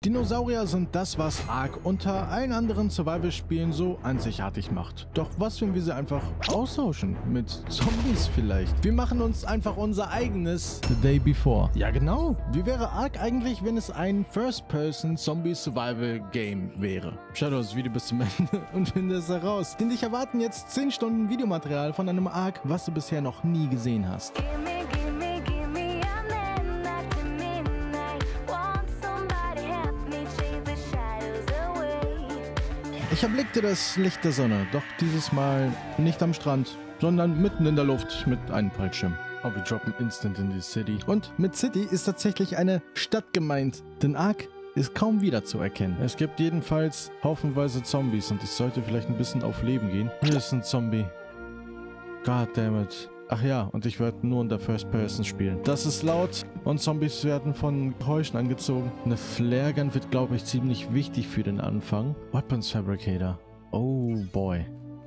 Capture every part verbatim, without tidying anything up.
Dinosaurier sind das, was Ark unter allen anderen Survival-Spielen so einzigartig macht. Doch was, wenn wir sie einfach austauschen? Mit Zombies vielleicht? Wir machen uns einfach unser eigenes The Day Before. Ja genau. Wie wäre Ark eigentlich, wenn es ein First-Person-Zombie-Survival-Game wäre? Schau dir das Video bis zum Ende und finde es heraus. Denn dich erwarten jetzt zehn Stunden Videomaterial von einem Ark, was du bisher noch nie gesehen hast. Ich erblickte das Licht der Sonne, doch dieses Mal nicht am Strand, sondern mitten in der Luft mit einem Fallschirm. Oh, wir droppen instant in die City. Und mit City ist tatsächlich eine Stadt gemeint, denn Ark ist kaum wiederzuerkennen. Es gibt jedenfalls haufenweise Zombies und ich sollte vielleicht ein bisschen auf Leben gehen. Hier ist ein Zombie. Goddammit. Ach ja, und ich werde nur in der First Person spielen. Das ist laut und Zombies werden von Geräuschen angezogen. Eine Flare Gun wird, glaube ich, ziemlich wichtig für den Anfang. Weapons Fabricator. Oh boy.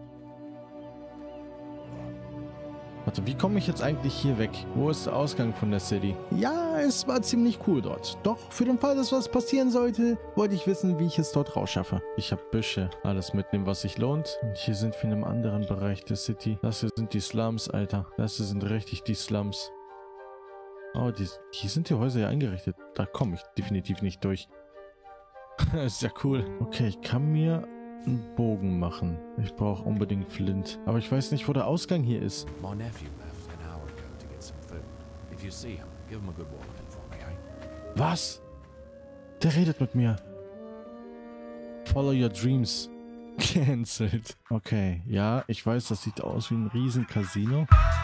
Warte, wie komme ich jetzt eigentlich hier weg? Wo ist der Ausgang von der City? Ja, es war ziemlich cool dort. Doch für den Fall, dass was passieren sollte, wollte ich wissen, wie ich es dort rausschaffe. Ich habe Büsche. Alles mitnehmen, was sich lohnt. Und hier sind wir in einem anderen Bereich der City. Das hier sind die Slums, Alter. Das hier sind richtig die Slums. Oh, die, hier sind die Häuser ja eingerichtet. Da komme ich definitiv nicht durch. Ist ja cool. Okay, ich kann mir einen Bogen machen. Ich brauche unbedingt Flint. Aber ich weiß nicht, wo der Ausgang hier ist. My nephew left an hour ago to get some food. If you see him, give him a good walking for me, eh? Was? Der redet mit mir. Follow your dreams. Cancelled. Okay, ja, ich weiß, das sieht aus wie ein riesen Casino.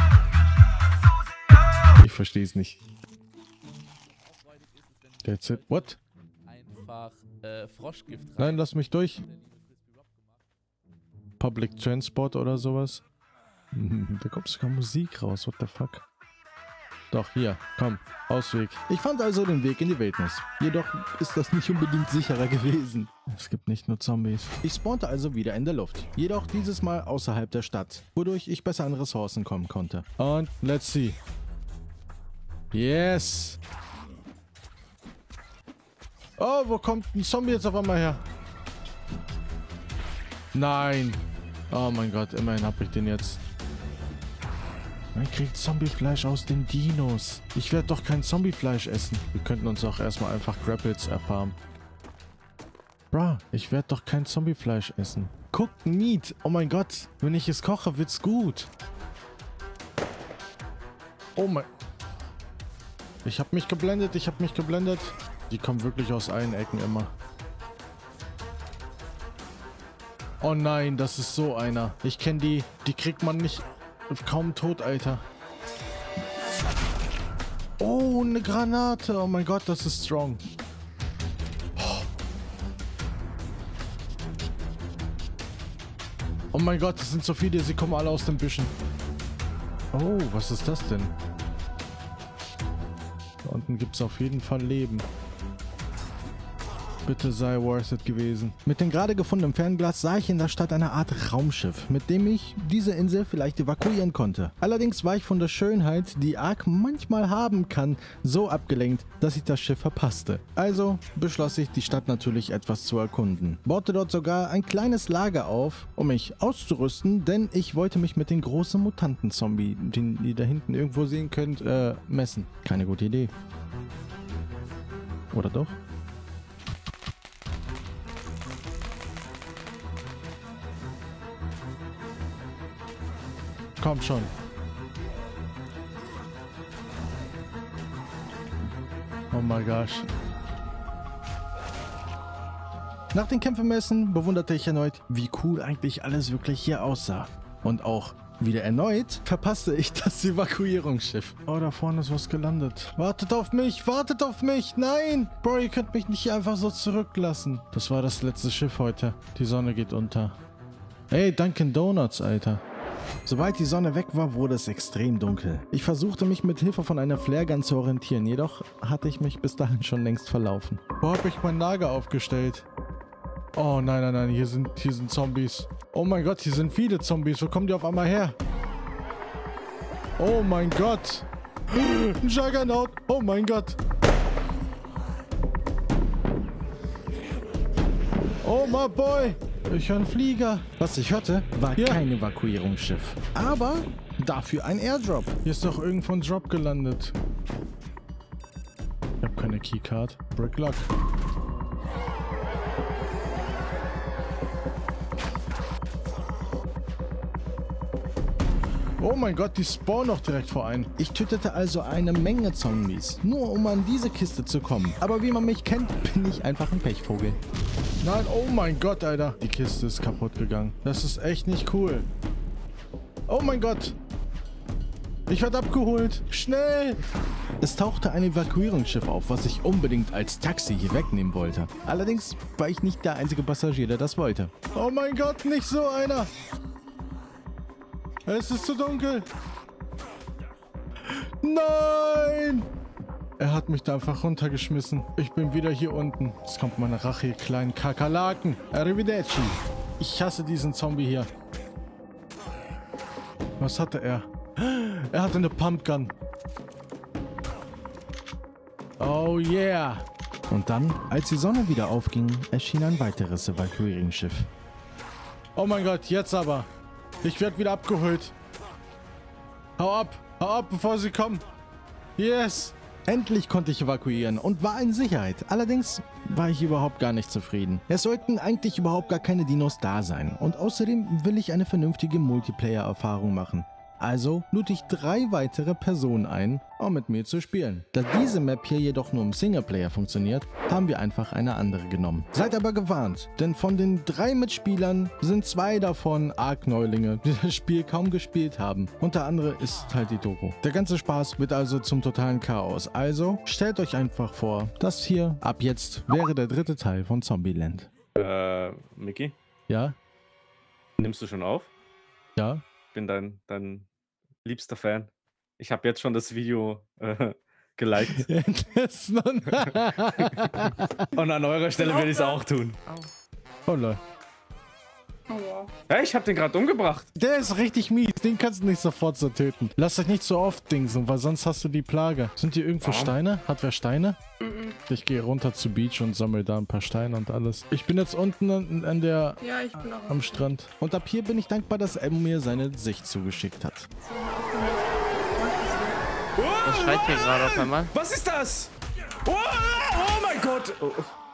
Ich verstehe es nicht. That's it. What? Einfach äh, Froschgift rein. Nein, lass mich durch. Public Transport oder sowas. Da kommt sogar Musik raus. What the fuck? Doch, hier. Komm. Ausweg. Ich fand also den Weg in die Wildnis. Jedoch ist das nicht unbedingt sicherer gewesen. Es gibt nicht nur Zombies. Ich spawnte also wieder in der Luft. Jedoch dieses Mal außerhalb der Stadt, wodurch ich besser an Ressourcen kommen konnte. Und let's see. Yes. Oh, wo kommt ein Zombie jetzt auf einmal her? Nein. Oh mein Gott, immerhin habe ich den jetzt. Man kriegt Zombiefleisch aus den Dinos. Ich werde doch kein Zombiefleisch essen. Wir könnten uns auch erstmal einfach Grapples erfarmen. Bruh, ich werde doch kein Zombiefleisch essen. Guck, Meat. Oh mein Gott. Wenn ich es koche, wird's gut. Oh mein... Ich habe mich geblendet, ich habe mich geblendet. Die kommen wirklich aus allen Ecken immer. Oh nein, das ist so einer. Ich kenne die. Die kriegt man nicht kaum tot, Alter. Oh, eine Granate. Oh mein Gott, das ist strong. Oh mein Gott, das sind so viele. Sie kommen alle aus den Büschen. Oh, was ist das denn? Da unten gibt es auf jeden Fall Leben. Bitte sei worth it gewesen. Mit dem gerade gefundenen Fernglas sah ich in der Stadt eine Art Raumschiff, mit dem ich diese Insel vielleicht evakuieren konnte. Allerdings war ich von der Schönheit, die Ark manchmal haben kann, so abgelenkt, dass ich das Schiff verpasste. Also beschloss ich, die Stadt natürlich etwas zu erkunden. Baute dort sogar ein kleines Lager auf, um mich auszurüsten, denn ich wollte mich mit den großen Mutanten-Zombie, den ihr da hinten irgendwo sehen könnt, äh, messen. Keine gute Idee. Oder doch? Komm schon. Oh mein Gott. Nach den Kämpfemessen bewunderte ich erneut, wie cool eigentlich alles wirklich hier aussah. Und auch wieder erneut verpasste ich das Evakuierungsschiff. Oh, da vorne ist was gelandet. Wartet auf mich, wartet auf mich. Nein! Bro, ihr könnt mich nicht hier einfach so zurücklassen. Das war das letzte Schiff heute. Die Sonne geht unter. Ey, Dunkin' Donuts, Alter. Sobald die Sonne weg war, wurde es extrem dunkel. Ich versuchte mich mit Hilfe von einer Flare Gun zu orientieren, jedoch hatte ich mich bis dahin schon längst verlaufen. Wo habe ich mein Lager aufgestellt? Oh nein, nein, nein, hier sind, hier sind Zombies. Oh mein Gott, hier sind viele Zombies. Wo kommen die auf einmal her? Oh mein Gott. Ein Juggernaut. Oh mein Gott. Oh my boy. Ich höre einen Flieger. Was ich hörte, war ja kein Evakuierungsschiff. Aber dafür ein Airdrop. Hier ist doch irgendwo ein Drop gelandet. Ich habe keine Keycard. Bricklock. Oh mein Gott, die spawnen noch direkt vor ein. Ich tötete also eine Menge Zombies, nur um an diese Kiste zu kommen. Aber wie man mich kennt, bin ich einfach ein Pechvogel. Nein, oh mein Gott, Alter. Die Kiste ist kaputt gegangen. Das ist echt nicht cool. Oh mein Gott. Ich werde abgeholt. Schnell. Es tauchte ein Evakuierungsschiff auf, was ich unbedingt als Taxi hier wegnehmen wollte. Allerdings war ich nicht der einzige Passagier, der das wollte. Oh mein Gott, nicht so einer. Es ist zu dunkel. Nein! Er hat mich da einfach runtergeschmissen. Ich bin wieder hier unten. Jetzt kommt meine Rache, ihr kleinen Kakerlaken. Arrivederci. Ich hasse diesen Zombie hier. Was hatte er? Er hatte eine Pumpgun. Oh yeah. Und dann, als die Sonne wieder aufging, erschien ein weiteres Evakuierungsschiff. Oh mein Gott, jetzt aber. Ich werde wieder abgeholt. Hau ab. Hau ab, bevor sie kommen. Yes. Endlich konnte ich evakuieren und war in Sicherheit. Allerdings war ich überhaupt gar nicht zufrieden. Es sollten eigentlich überhaupt gar keine Dinos da sein. Und außerdem will ich eine vernünftige Multiplayer-Erfahrung machen. Also lud ich drei weitere Personen ein, um mit mir zu spielen. Da diese Map hier jedoch nur im Singleplayer funktioniert, haben wir einfach eine andere genommen. Seid aber gewarnt, denn von den drei Mitspielern sind zwei davon Arc-Neulinge, die das Spiel kaum gespielt haben. Und der andere ist halt die Doku. Der ganze Spaß wird also zum totalen Chaos. Also stellt euch einfach vor, das hier ab jetzt wäre der dritte Teil von Zombieland. Äh, Micky? Ja? Nimmst du schon auf? Ja? Ich bin dein, dein liebster Fan. Ich habe jetzt schon das Video äh, geliked. Und an eurer Stelle will ich es auch tun. Oh Leute. Ja, ich habe den gerade umgebracht. Der ist richtig mies. Den kannst du nicht sofort so töten. Lass dich nicht so oft dingsen, weil sonst hast du die Plage. Sind hier irgendwo Warum? Steine? Hat wer Steine? Mhm. Ich gehe runter zu Beach und sammle da ein paar Steine und alles. Ich bin jetzt unten an, an der... Ja, ich bin auch am Strand. Und ab hier bin ich dankbar, dass Elmo mir seine Sicht zugeschickt hat. Was schreit hier gerade auf einmal? Was ist das? Oh, oh mein Gott. Oh.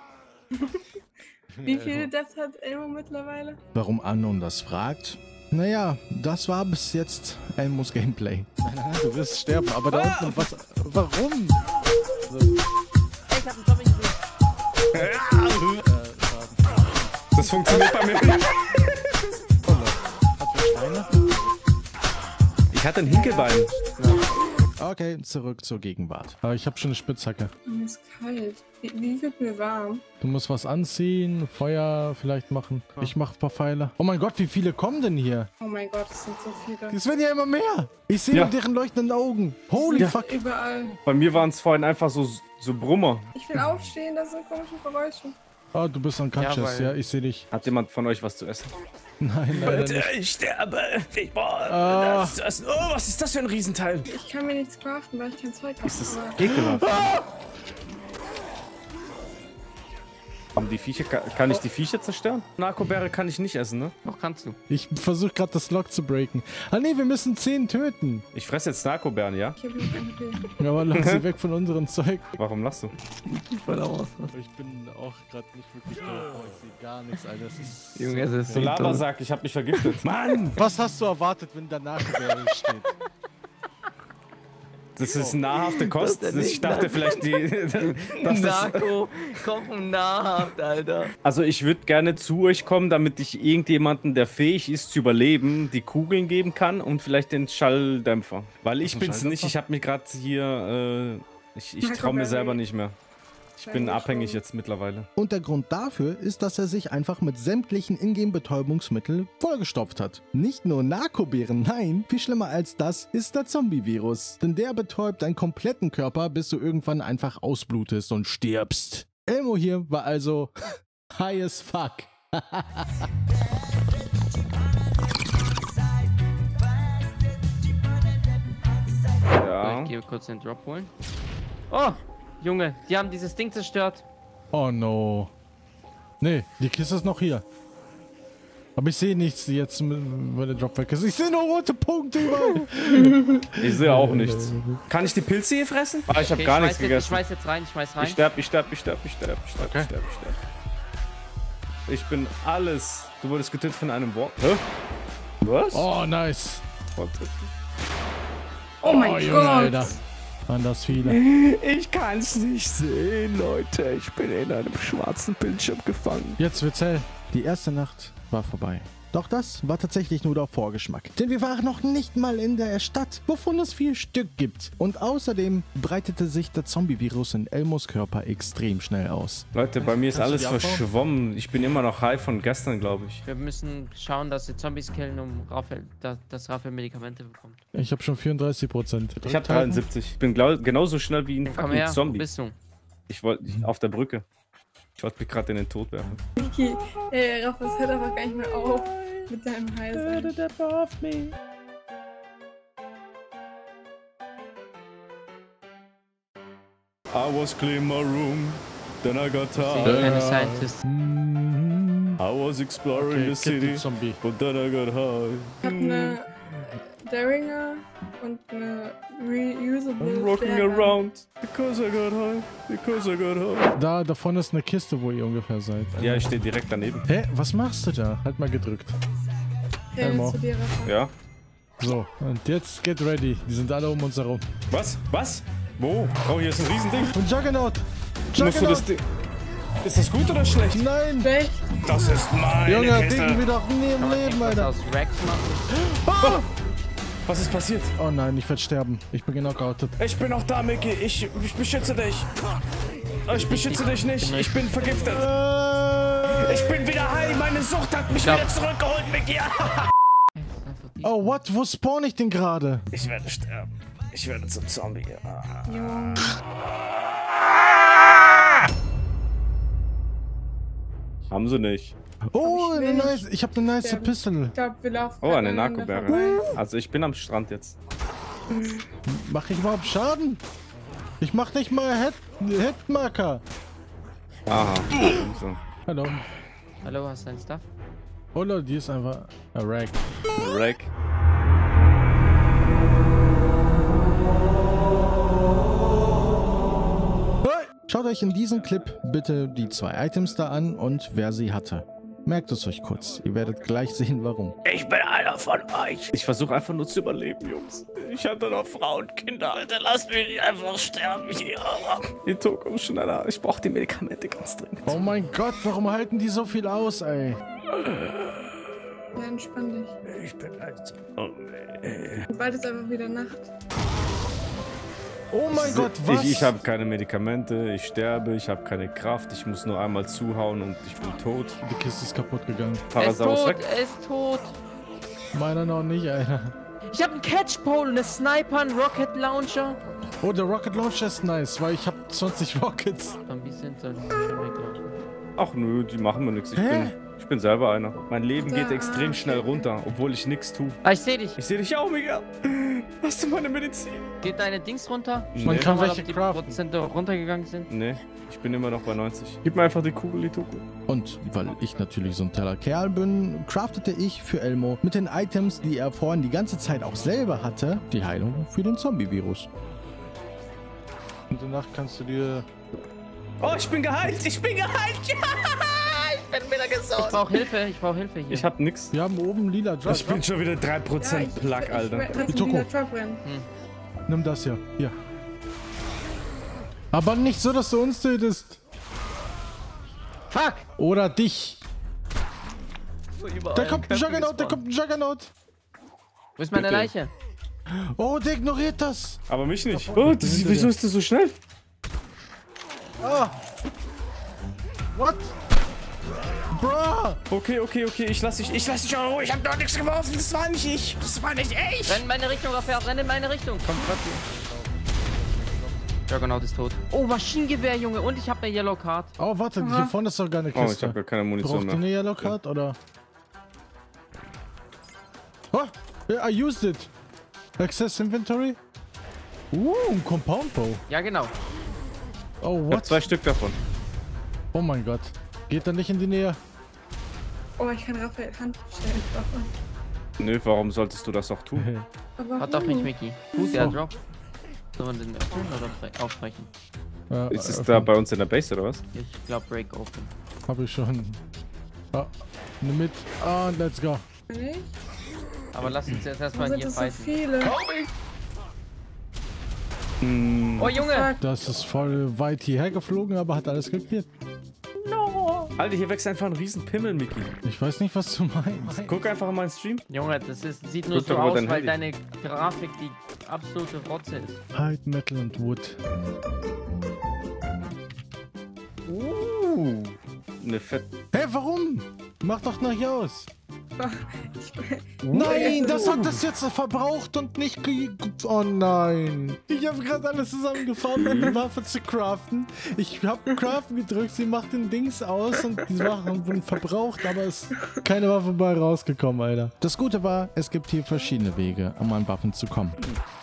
Wie viele Deaths hat Elmo mittlerweile? Warum Unknown das fragt? Naja, das war bis jetzt Elmos Gameplay. Nein, nein, nein, du wirst sterben, aber da unten, was... Warum? Ich hab einen Zombie gesehen. Das funktioniert bei mir nicht. Hat wer Steine? Ich hatte ein Hinkelbein. Okay, zurück zur Gegenwart. Aber ich habe schon eine Spitzhacke. Mir ist kalt. Wie, wie wird mir warm? Du musst was anziehen, Feuer vielleicht machen. Ich mache ein paar Pfeile. Oh mein Gott, wie viele kommen denn hier? Oh mein Gott, es sind so viele. Es werden ja immer mehr. Ich sehe Ja. nur deren leuchtenden Augen. Holy Ja. fuck. Überall. Bei mir waren es vorhin einfach so, so Brummer. Ich will aufstehen, das sind komische Geräusche. Oh, du bist unconscious. Ja, Ja, weil- ich sehe dich. Hat jemand von euch was zu essen? Nein, leider nicht. Ich sterbe. Ich brauche Ah. das zu essen. Oh, was ist das für ein Riesenteil? Ich kann mir nichts craften, weil ich kein Zeug habe. Ist das aber- ekelhaft. Haben die Viecher, kann, kann ich die Viecher zerstören? Narkobeere kann ich nicht essen, ne? Doch, kannst du. Ich versuche gerade das Lock zu breaken. Ah nee, wir müssen zehn töten. Ich fresse jetzt Narkobeeren, ja? Ich habe noch ein Bild. Aber lass sie weg von unserem Zeug. Warum lachst du? Ich bin auch gerade nicht wirklich drauf. Oh, ich sehe gar nichts, Alter. Das ist Junge, es ist So so Lava toll. sagt, ich hab mich vergiftet. Mann! Was hast du erwartet, wenn danach steht? Das ist nahrhafte Kost. Das ist Ich dachte vielleicht, die, dass das, Narko, kochen nahrhaft, Alter. also ich würde gerne zu euch kommen, damit ich irgendjemanden, der fähig ist zu überleben, die Kugeln geben kann und vielleicht den Schalldämpfer. Weil ich ein bin's nicht. Schalldämpfer? Ich habe mich gerade hier, äh, ich, ich traue mir selber nicht mehr. Ich bin abhängig jetzt mittlerweile. Und der Grund dafür ist, dass er sich einfach mit sämtlichen Ingame-Betäubungsmitteln vollgestopft hat. Nicht nur Narkobeeren, nein, viel schlimmer als das ist der Zombie-Virus. Denn der betäubt deinen kompletten Körper, bis du irgendwann einfach ausblutest und stirbst. Elmo hier war also high as fuck. Ja. Ich gehe kurz den Drop holen. Oh, Junge, die haben dieses Ding zerstört. Oh no. Nee, die Kiste ist noch hier. Aber ich sehe nichts jetzt, weil der Drop weg ist. Ich sehe nur rote Punkte überall. Ich sehe auch nichts. Kann ich die Pilze hier fressen? Ah, ich habe Okay, gar ich nichts schmeiß jetzt, gegessen. Ich schmeiß jetzt rein, ich schmeiß rein. Ich sterb, ich sterb, ich sterb, ich sterb, ich sterb, Okay. ich sterb, ich sterb. Ich bin alles. Du wurdest getötet von einem Wort. Hä? Was? Oh, nice. Oh mein Oh, Junge, Gott. Alter. Waren das viele. Ich kann's nicht sehen, Leute. Ich bin in einem schwarzen Bildschirm gefangen. Jetzt wird's hell. Die erste Nacht war vorbei. Doch das war tatsächlich nur der Vorgeschmack. Denn wir waren noch nicht mal in der Stadt, wovon es vier Stück gibt. Und außerdem breitete sich der Zombie-Virus in Elmos Körper extrem schnell aus. Leute, bei mir ist Kannst du alles die abbauen? verschwommen. Ich bin immer noch high von gestern, glaube ich. Wir müssen schauen, dass wir Zombies killen, um Raphael, da, dass Raphael Medikamente bekommt. Ich habe schon vierunddreißig Prozent. Ich habe dreiundsiebzig. Ich bin glaub, genauso schnell wie ein Komm fucking her, wo Zombie. bist du? Ich wollte auf der Brücke. Ich wollte mich gerade in den Tod werfen. Vicky, ey, Raff, das hört einfach gar nicht mehr auf mit deinem Heißen. I was clean my room, then I got Ich sehe tired. keine Scientist. I was exploring Okay, the kill city, den Zombie. but then I got high. Ich hab eine Daringer und eine reusable. I'm rocking Flare. around because I got high, because I got high. Da, da vorne ist eine Kiste, wo ihr ungefähr seid. Ja, ich stehe direkt daneben. Hä, was machst du da? Halt mal gedrückt. Hey, Elmo. zu dir, Raff. Ja. So, und jetzt get ready. Die sind alle um uns herum. Was? Was? Wo? Oh, hier ist ein Riesending. Und Juggernaut! Musst du Juggernaut! das Ding... Ist das gut oder schlecht? Nein! Schlecht. Das ist meine Junge, Kiste. denken wir doch nie im Leben, Was Alter. aus Rex machen? Was ist passiert? Oh nein, ich werde sterben. Ich bin genau geoutet. Ich bin auch da, Mickey. Ich, ich beschütze dich. Ich beschütze dich nicht. Ich bin vergiftet. Äh, Ich bin wieder heil. Meine Sucht hat mich glaub- wieder zurückgeholt, Mickey. oh, what? Wo spawn ich denn gerade? Ich werde sterben. Ich werde zum Zombie. Ah. Junge. Haben sie nicht. Oh, ich eine will nicht nice. Ich habe eine nice sterben. Pistole. Ich glaube, wir laufen. Oh, gerade eine aneinander Narkoberge. vorbei. Also ich bin am Strand jetzt. Mach ich überhaupt Schaden? Ich mach nicht mal Head Headmarker. Aha. So. Hallo. Hallo, hast du dein Stuff? Oh Leute, die ist einfach ein Rag. Rack. Hey! Schaut euch in diesem Clip bitte die zwei Items da an und wer sie hatte. Merkt es euch kurz. Ihr werdet gleich sehen, warum. Ich bin einer von euch. Ich versuche einfach nur zu überleben, Jungs. Ich hatte noch Frauen und Kinder, Alter. Lasst mich nicht einfach sterben hier. Die Tod kommt schneller. Ich brauche die Medikamente ganz dringend. Oh mein Gott, warum halten die so viel aus, ey? Ja, entspann dich. Ich bin ein Zombie. Bald ist einfach wieder Nacht. Oh mein Gott, was? Ich, ich habe keine Medikamente, ich sterbe, ich habe keine Kraft, ich muss nur einmal zuhauen und ich bin tot. Die Kiste ist kaputt gegangen. Er ist Parasaurus tot, weg. er ist tot. Meiner noch nicht, Alter. Ich habe einen Catchpole, eine Sniper, einen Rocket Launcher. Oh, der Rocket Launcher ist nice, weil ich habe zwanzig Rockets. Zombies sind so schon weglaufen. Ach nö, die machen mir nichts. Ich Hä? bin, ich bin selber einer. Mein Leben geht Da- extrem schnell runter, obwohl ich nichts tue. Ah, ich seh dich. Ich sehe dich auch, Miguel. Hast du meine Medizin? Geht deine Dings runter? Man Nee. kann Mal, welche ob die craften. Prozente runtergegangen sind. Nee, ich bin immer noch bei neunzig. Gib mir einfach die Kugel, die Tuku. Und weil ich natürlich so ein toller Kerl bin, craftete ich für Elmo mit den Items, die er vorhin die ganze Zeit auch selber hatte, die Heilung für den Zombie-Virus. Und danach kannst du dir... Oh, ich bin geheilt, ich bin geheilt. Ja, ich bin wieder Ich gesund. brauch Hilfe, ich brauch Hilfe hier. Ich hab nix. Wir haben oben lila Drugs. Ich bin schon wieder drei Ja, Prozent ich, Plug, ich, Alter. Ich, kannst du Itoko. wieder Trap rennen? Nimm das hier. Hier. Aber nicht so, dass du uns tötest. Fuck! Oder dich. Überall Da kommt ein Köpfe Juggernaut, da gespawnt. kommt ein Juggernaut. Wo ist meine Bitte. Leiche? Oh, der ignoriert das. Aber mich nicht. Oh, das, wieso ist das so schnell? Ah. What? Bruh. Okay, okay, okay, ich lass dich, ich lass dich auch. Ich hab doch nichts geworfen, das war nicht ich. Das war nicht ich. Renn in meine Richtung, Raphael, renn in meine Richtung. Komm, grad hier. Juggernaut ist tot. Oh, Maschinengewehr, Junge. Und ich hab eine Yellow Card. Oh, warte, hier vorne ist doch gar eine Oh, ich Kiste. hab ja keine Munition Braucht ihr eine mehr. Yellow Card oder? Oh, yeah, I used it. Access Inventory. Uh, ein Compound Bow. Ja, genau. Oh, Ich hab what? zwei Stück davon. Oh mein Gott. Geht da nicht in die Nähe. Oh, ich kann Raphael Handstellen machen. Nö, warum solltest du das auch tun? Aber Hat doch nicht warum? Mickey. Gut, der Drop. Sollen wir den öffnen oder bre- aufbrechen? Äh, Ist es öffnen. da bei uns in der Base oder was? Ich glaube Break Open. Hab ich schon. Ah, nimm mit. Ah, und let's go. Nicht? Aber lass uns jetzt Warum erstmal sind hier das so fighten. viele? Hm. Oh Junge! Fuck. Das ist voll weit hierher geflogen, aber hat alles geklärt. Alter, hier wächst einfach ein riesen Pimmel, Mickey. Ich weiß nicht, was du meinst. Guck einfach in meinen Stream. Junge, das ist, sieht nur Guck so doch über aus, dein weil Handy. deine Grafik die absolute Rotze ist. Hide, Metal und Wood. Uh. Ne Fett. Hä, warum? Mach doch nach hier aus. Ich, Nein, das hat das jetzt verbraucht und nicht ge... Oh nein. Ich habe gerade alles zusammengefahren, um die Waffe zu craften. Ich habe Craften gedrückt, sie macht den Dings aus und die Waffen wurden verbraucht, aber es ist keine Waffe bei rausgekommen, Alter. Das Gute war, es gibt hier verschiedene Wege, um an Waffen zu kommen.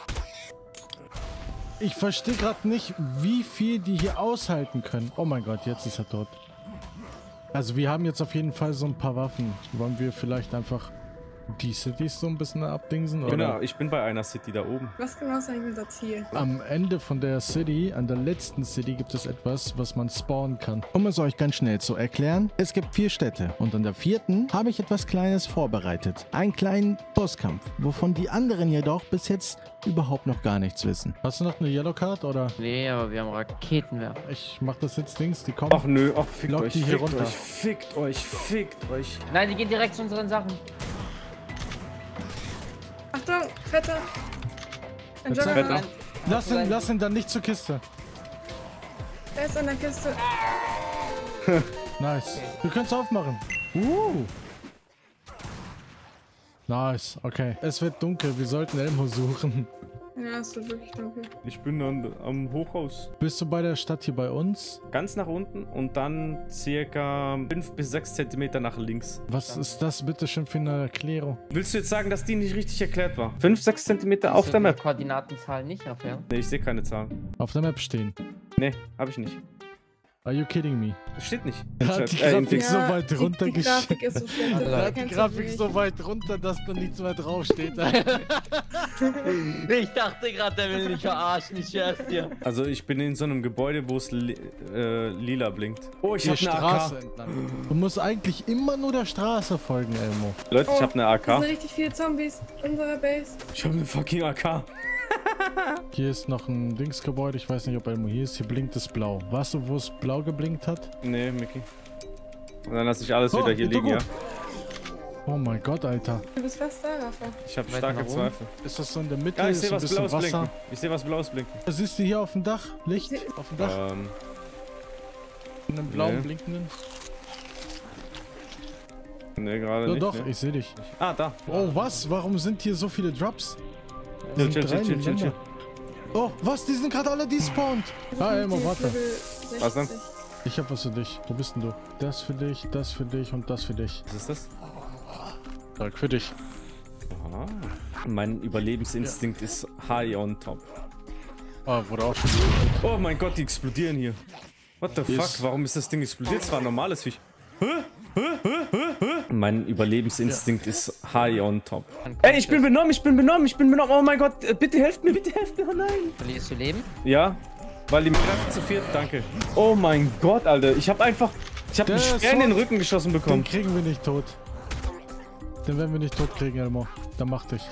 Ich verstehe gerade nicht, wie viel die hier aushalten können. Oh mein Gott, jetzt ist er tot. Also wir haben jetzt auf jeden Fall so ein paar Waffen. Wollen wir vielleicht einfach die Cities so ein bisschen abdingsen? Oder? Genau, ich bin bei einer City da oben. was genau ist eigentlich unser Ziel? Am Ende von der City, an der letzten City, gibt es etwas, was man spawnen kann. Um es euch ganz schnell zu erklären, es gibt vier Städte. Und an der vierten habe ich etwas Kleines vorbereitet. Einen kleinen Bosskampf, wovon die anderen jedoch bis jetzt überhaupt noch gar nichts wissen. Hast du noch eine Yellow Card oder? Nee, aber wir haben Raketenwerfer. Ich mach das jetzt Dings, die kommen. Ach nö, ach fickt Lock euch, die hier fickt runter. euch, fickt euch, fickt euch. Nein, die gehen direkt zu unseren Sachen. Achtung, Vetter! Ein Jetzt Jogger. Vetter. Lass ihn, lass ihn dann nicht zur Kiste. Er ist an der Kiste. Nice. Wir können es aufmachen. Uh. Nice, okay. Es wird dunkel, wir sollten Elmo suchen. Ja, es wird wirklich dunkel. Ich bin an, am Hochhaus. Bist du bei der Stadt hier bei uns? Ganz nach unten und dann circa fünf bis sechs Zentimeter nach links. Was ist das bitte schon für eine Erklärung? Willst du jetzt sagen, dass die nicht richtig erklärt war? fünf, sechs Zentimeter auf Hast der du die Map. Koordinatenzahl nicht, Raphael. Ne, ich sehe keine Zahlen. Auf der Map stehen. Ne, hab ich nicht. Are you kidding me? Steht nicht. Er hat die Äh, in Grafik Dings. so weit die, die runtergesch- Grafik ist so schlecht. Er das Er hat die erkennst du Grafik nicht. so weit runter, dass da nichts mehr draufsteht. Ich dachte gerade, der will mich verarschen, ich schwör's dir. Also ich bin in so einem Gebäude, wo es li äh, lila blinkt. Oh, ich Die hab eine Straße A K. entlang. Du musst eigentlich immer nur der Straße folgen, Elmo. Leute, ich Oh, hab eine A Da K. sind richtig viele Zombies in unserer Base. Ich hab eine fucking A K. Hier ist noch ein Dingsgebäude. Ich weiß nicht, ob Elmo hier ist. Hier blinkt es blau. Weißt du, wo es blau geblinkt hat? Nee, Mickey. Und dann lasse ich alles Oh, wieder hier liegen, ja. Oh mein Gott, Alter. Du bist fast da, Rafa. Ich habe Weiter starke nach oben? Zweifel. Ist das so in der Mitte? Ja, ich ist sehe ein was bisschen Blaues Wasser. blinken. Ich sehe was Blaues blinken. Siehst du hier auf dem Dach? Licht? Auf dem Dach? Ähm, In einem blauen nee. blinkenden? nee, gerade Ja, nicht. doch, nee. ich sehe dich. Ah, da. Oh, was? Warum sind hier so viele Drops? Chill, Sind chill, drei chill, chill, chill, chill. nebeneinander. Oh, was? Die sind gerade alle despawned. Ah, Elmo, warte. Level Was denn? sechzig. Ich hab was für dich. Wo bist denn du? Das für dich, das für dich und das für dich. Was ist das? Sag für dich. Aha. Mein Überlebensinstinkt ist high on top. Ah, wurde auch schon. Oh mein Gott, die explodieren hier. What the Yes. fuck? Warum ist das Ding explodiert? Das war ein normales Viech. Hä? Hä? Hä? Hä? Hä? Mein Überlebensinstinkt ist high on top. Ey, ich bin benommen, ich bin benommen, ich bin benommen. Oh mein Gott, äh, bitte helft mir, bitte helft mir. Oh nein. Verlierst du Leben? Ja, weil die Kräfte zu viert, danke. Oh mein Gott, Alter. Ich hab einfach. Ich hab Der einen ist Speer in den tot. Rücken geschossen Den bekommen. kriegen wir nicht tot. Den werden wir nicht tot kriegen, Elmo. Dann mach dich.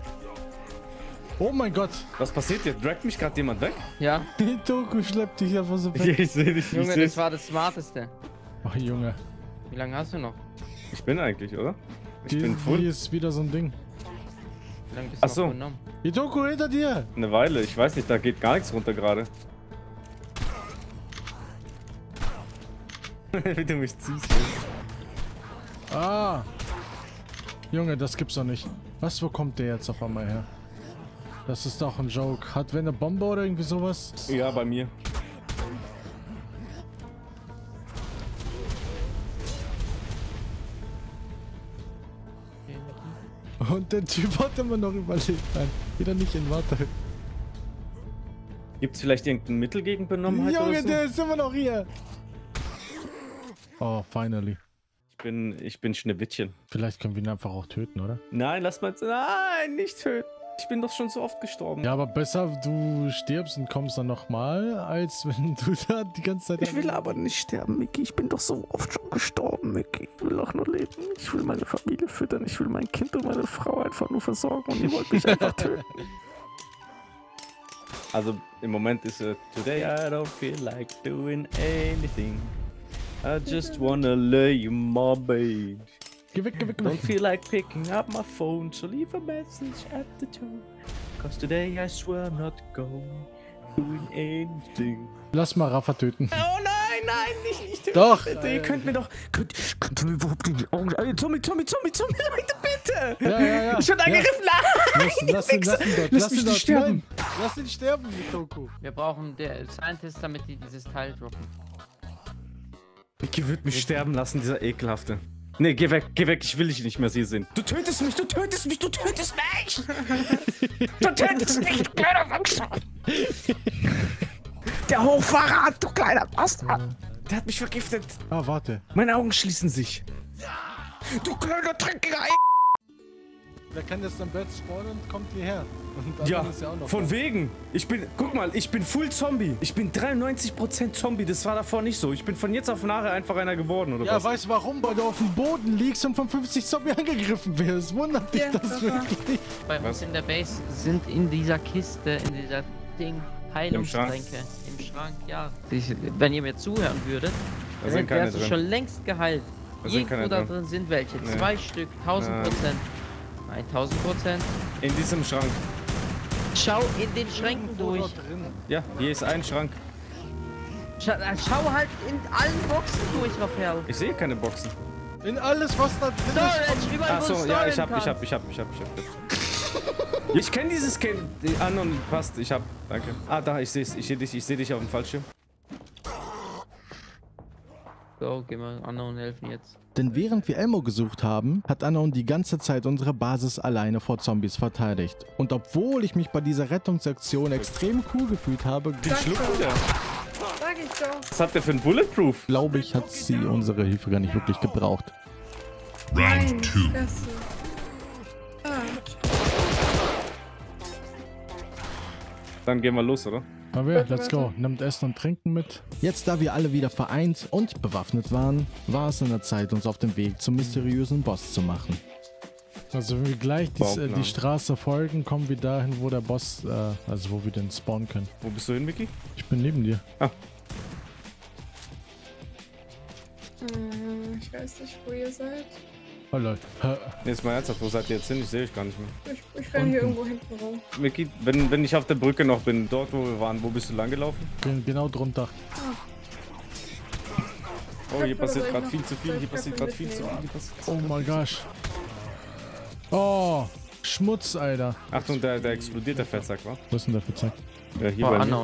Oh mein Gott. Was passiert jetzt? Dragt mich gerade jemand weg? Ja. Die Doku schleppt dich einfach so Ja, weg. ich sehe dich. Ich, Junge, seh. das war das Smarteste. Ach, Junge. Wie lange hast du noch? ich bin eigentlich, oder? Ich Die, bin Hier full. ist wieder so ein Ding. Wie lange bist Ach du so. noch genommen? Die Doku hinter dir. Eine Weile. Ich weiß nicht, da geht gar nichts runter gerade. Wie du mich ziehst. Ah. Junge, das gibt's doch nicht. Was, wo kommt der jetzt auf einmal her? Das ist doch ein Joke. Hat wer eine Bombe oder irgendwie sowas? Ja, bei mir. Und der Typ hat immer noch überlebt. Nein, wieder nicht in Warte. Gibt's vielleicht irgendein Mittel gegen Benommenheit Junge, oder so? der ist immer noch hier. Oh, finally. Ich bin, ich bin Schneewittchen. Vielleicht können wir ihn einfach auch töten, oder? Nein, lass mal... Nein, nicht töten. Ich bin doch schon so oft gestorben. Ja, aber besser du stirbst und kommst dann nochmal, als wenn du da die ganze Zeit... Ich will aber nicht sterben, Mickey. Ich bin doch so oft schon gestorben, Mickey. Ich will auch nur leben. Ich will meine Familie füttern. Ich will mein Kind und meine Frau einfach nur versorgen. Und die wollte mich einfach töten. Also im Moment ist es... Today I don't feel like doing anything. I just wanna lay you my bed. Geh weg, geh weg, geh Don't weg. feel like picking up my phone, so leave a message at the tone. Cause today I swear I'm not going doing anything. Lass mal Rafa töten. Oh nein, nein, nicht, nicht töten. Doch. Bitte, ihr könnt mir doch... Könnt, könnt ihr mir überhaupt in die Augen... Ey, Tommy, Tommy, Tommy, Tommy, Leute, bitte! Ja, ja, ja. Ich bin angegriffen, nein! Lass, lass ihn, lass ihn dort. Lass Lass mich ihn nicht dort. sterben. Nein. Lass ihn sterben, Mitoku. Wir brauchen der Scientist, damit die dieses Teil droppen. Mickey wird mich sterben lassen, dieser ekelhafte. Nee, geh weg, geh weg, ich will dich nicht mehr hier sehen. Du tötest mich, du tötest mich, du tötest mich! Du tötest mich, du kleiner Wichser! Der Hochverrat, du kleiner Bastard! Der hat mich vergiftet. Ah, warte. Meine Augen schließen sich. Du kleiner dreckiger Ei! Wer kann jetzt am Bett spawnen und kommt hierher? Und dann Ja, ist er auch noch von da. wegen. Ich bin, guck mal, ich bin full Zombie. Ich bin dreiundneunzig Prozent Zombie, das war davor nicht so. Ich bin von jetzt auf nachher einfach einer geworden, oder Ja, was? weißt du warum? Weil du auf dem Boden liegst und von fünfzig Zombie angegriffen wirst. Wundert dich Ja, das Rafa. wirklich? Bei uns in der Base sind in dieser Kiste, in dieser Ding, Heilungstränke. Im Schrank, ja. Ich, wenn ihr mir zuhören würdet, Da sind dann keine wärst du drin. schon längst geheilt. Da sind Irgendwo keine da drin. drin sind welche. Nee. Zwei Stück, tausend Nein. Prozent. tausend Prozent. In diesem Schrank. Schau in den Schränken Wo durch. dort drin? Ja, hier ist ein Schrank. Schau, äh, schau halt in allen Boxen durch, Raphael. Ich sehe keine Boxen. In alles, was da drin ist. Storage, überall wo Achso, du ja, ich storen hab, ich hab, kannst. ich hab, ich hab, ich hab. Ich kenne dieses Kind. Die anderen passt. Ich hab. Danke. Ah, da, ich seh's. Ich seh dich, ich seh dich auf dem Fallschirm. So, geh mal Anna und helfen jetzt. Denn während wir Elmo gesucht haben, hat Unknown die ganze Zeit unsere Basis alleine vor Zombies verteidigt. Und obwohl ich mich bei dieser Rettungsaktion extrem cool gefühlt habe, Den schluckt wieder. Sag ich doch. Was hat der für ein Bulletproof? glaube ich, hat sie unsere Hilfe gar nicht wirklich gebraucht. Nein, Fresse. Ah, Dann gehen wir los, oder? Aber let's go. Nimmt Essen und Trinken mit. Jetzt, da wir alle wieder vereint und bewaffnet waren, war es an der Zeit, uns auf den Weg zum mysteriösen Boss zu machen. Also wenn wir gleich die, Bauplan. die Straße folgen, kommen wir dahin, wo der Boss, äh, also wo wir den spawnen können. Wo bist du hin, Mickey? Ich bin neben dir. hm, ich weiß nicht, wo ihr seid. Oh lol. Hä? Nee, ist mal ernsthaft. Wo seid ihr jetzt hin? Ich sehe euch gar nicht mehr. Ich, ich renne hier irgendwo hinten rum. Mickey, wenn, wenn ich auf der Brücke noch bin, dort wo wir waren, wo bist du lang gelaufen? Bin genau drunter. Oh, hier Köpfe passiert soll gerade ich viel noch zu viel. Hier Köpfe passiert gerade viel zu viel. mitnehmen? Hier passiert Oh mein gosh. Oh, Schmutz, Alter. Achtung, der, der explodiert, der Fettsack, wa? Was ist denn da für Zeug? Ja, hier Boah, bei Anna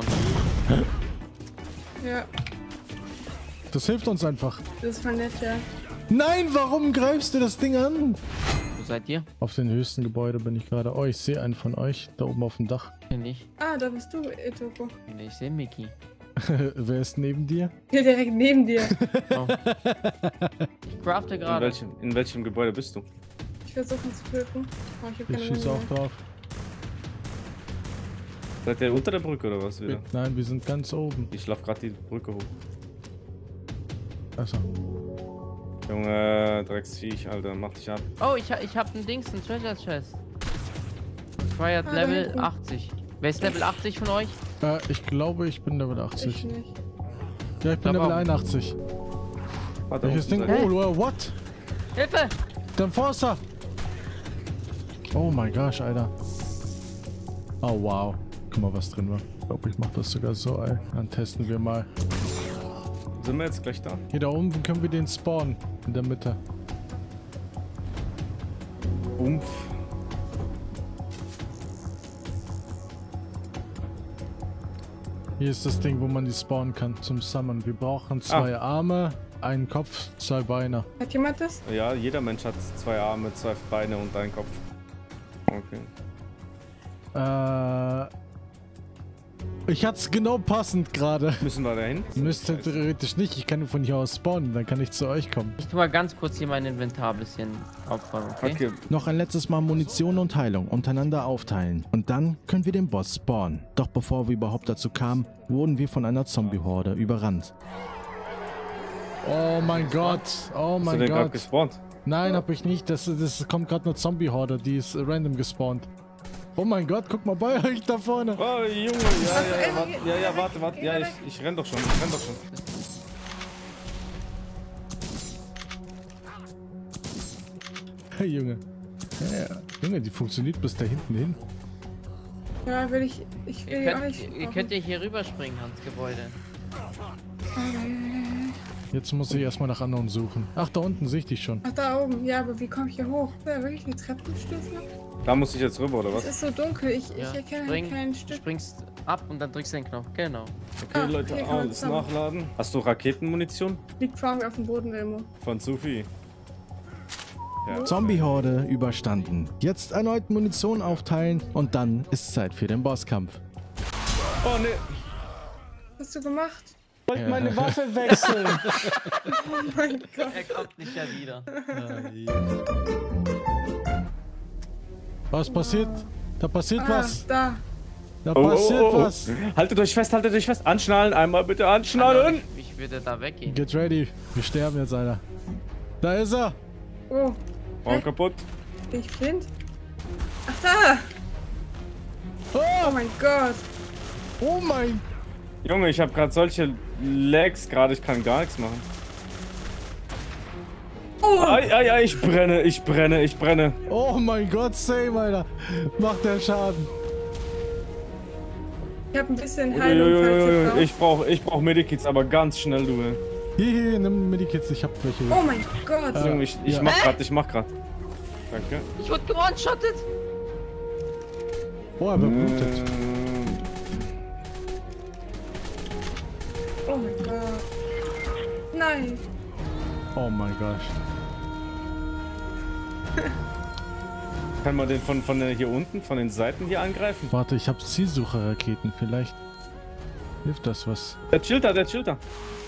mir. und Ja, Das hilft uns einfach. das ist voll nett, ja. Nein, warum greifst du das Ding an? wo seid ihr? Auf den höchsten Gebäude bin ich gerade. Oh, ich sehe einen von euch. Da oben auf dem Dach. Kenn ich. Ah, da bist du, Etoko. Nee, ich sehe Mickey. Wer ist neben dir? Hier direkt neben dir. Oh. Ich crafte In gerade. welchem, in welchem Gebäude bist du? Ich versuche ihn zu töten. Oh, ich hab Ich keine schieße Wunde auch mehr. drauf. Seid ihr unter der Brücke oder was wieder? Nein, wir sind ganz oben. Ich lauf gerade die Brücke hoch. Also. Junge, Drecksviech, Alter, mach dich ab. Oh, ich, ha- ich hab ein Dings, ein Treasure Chest. Required Ah, da Level hinten. achtzig. Wer ist Level achtzig von euch? Äh, ich glaube, ich bin Level Ich achtzig. nicht. Ja, ich bin glaub Level auch. einundachtzig. Warte, Welches Ding? unten seid Oh, Lord, what? Hilfe! Der Enforcer! Oh mein gosh, Alter. Oh, wow. Guck mal, was drin war. Ich glaube, ich mach das sogar so, ey. Dann testen wir mal. ihr. Sind wir jetzt gleich da? Hier da oben können wir den spawnen. In der Mitte. Umf. Hier ist das Ding, wo man die spawnen kann zum Summon. Wir brauchen zwei Arme, einen Kopf, zwei Beine. Hat jemand das? Ja, jeder Mensch hat zwei Arme, zwei Beine und einen Kopf. Okay. Äh, Ich hatte es genau passend gerade. Müssen wir dahin? Müsste theoretisch nicht. Ich kann nur von hier aus spawnen. Dann kann ich zu euch kommen. Ich tu mal ganz kurz hier mein Inventar ein bisschen aufräumen, okay? Okay. Noch ein letztes Mal Munition und Heilung untereinander aufteilen. Und dann können wir den Boss spawnen. Doch bevor wir überhaupt dazu kamen, wurden wir von einer Zombie-Horde überrannt. Oh mein Gott. Oh Hast du mein denn gerade Gott. gespawnt? Nein, hab ich nicht. Das, das kommt gerade eine Zombie-Horde. Die ist random gespawnt. Oh mein Gott, guck mal bei euch da vorne. Oh, Junge, ja, ja, ja, warte, ja, ja, warte, warte. Ja, ich, ich renn doch schon, ich renn doch schon. Hey, Junge. Ja, ja. Junge, die funktioniert bis da hinten hin. Ja, will ich. Ich will Ihr ja auch könnt, nicht. ihr könnt ja hier rüberspringen, ans Gebäude. Jetzt muss ich erstmal nach anderen suchen. Ach, da unten sehe ich dich schon. Ach, da oben. Ja, aber wie komme ich hier hoch? Ist da wirklich eine Treppenstufe? Da muss ich jetzt rüber, oder Es was? ist so dunkel. Ich, Ja, ich erkenne spring, kein Stück. springst ab und dann drückst du den Knopf. Genau. Okay, Ah, Leute, hier kann man alles zusammen. nachladen. Hast du Raketenmunition? Liegt vor mir auf dem Boden irgendwo. Von Sufi. Ja. Zombie-Horde überstanden. Jetzt erneut Munition aufteilen und dann ist Zeit für den Bosskampf. Oh, ne. Was hast du gemacht? Ich wollte meine Waffe wechseln. Oh mein Gott. Er kommt nicht ja wieder. Was passiert? Da passiert Ah, was. da. Da Oh, passiert oh, oh, oh. was. Haltet euch fest, haltet euch fest. Anschnallen, einmal bitte anschnallen. Ich würde da weggehen. Get ready. Wir sterben jetzt, Alter. Da ist er. Oh, Baum kaputt. bin ich blind? Ach, da. Oh mein Gott. Oh mein. Junge, ich habe gerade solche Lags gerade, ich kann gar nichts machen. Oh, Ei, ei, ei, ich brenne, ich brenne, ich brenne. Oh mein Gott, same, Alter. Macht der Schaden. ich habe ein bisschen Heilung, falls ihr Uiuiuiui, braucht. Ich brauch, ich brauch Medikits, aber ganz schnell, du. ey. Hier, hier, nimm Medikits. Ich hab welche. Oh mein Gott. Äh, Junge, ich, ich ja. mach grad, ich mach grad. Danke. Ich wurde gewone-shottet. Oh, er beblutet. Ähm, Oh mein Gott. Nein. Oh mein Gott. Kann man den von, von der hier unten, von den Seiten hier angreifen? Warte, ich hab Zielsucherraketen. Vielleicht hilft das was. Der chillt da, der chillt da.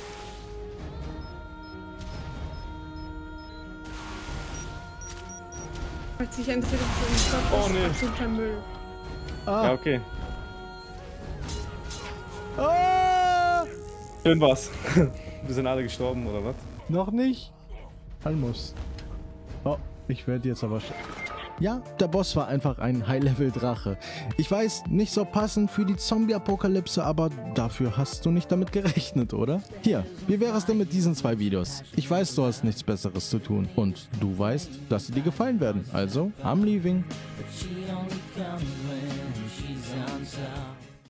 Falls ich ein Telefon im Kopf Oh, ist, nee. absoluter Müll. Ah. Ja, okay. Ah! Schön war's. Wir sind alle gestorben, oder was? Noch nicht? Almost. Oh, ich werde jetzt aber... sch- Ja, der Boss war einfach ein High-Level-Drache. Ich weiß, nicht so passend für die Zombie-Apokalypse, aber dafür hast du nicht damit gerechnet, oder? Hier, wie wäre es denn mit diesen zwei Videos? Ich weiß, du hast nichts Besseres zu tun. Und du weißt, dass sie dir gefallen werden. Also, I'm leaving. But she only comes